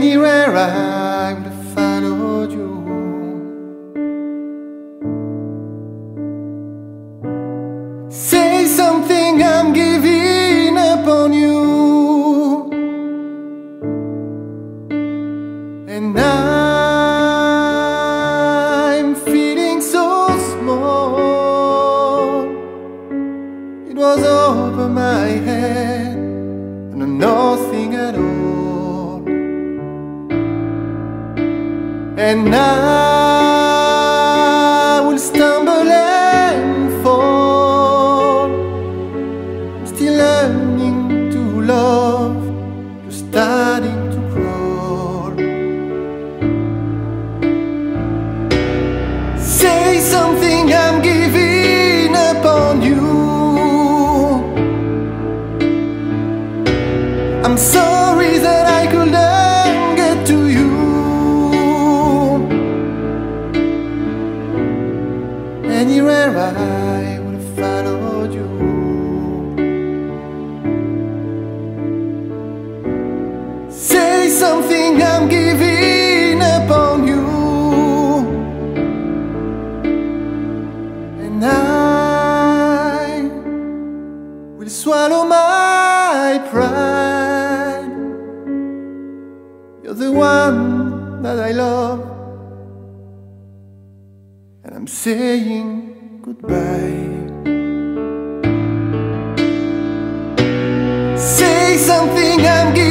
Anywhere I would have followed you. Say something, I'm giving up on you. And I'm feeling so small. It was over my head, and nothing at all. And I will stumble and fall. I'm still learning to love. You're starting to crawl. Say something, I'm giving up on you. I'm sorry that I couldn't get to you. Anywhere I would have followed you. Say something, I'm giving up on you. And I will swallow my pride. You're the one that I love, and I'm saying goodbye. Say something, I'm giving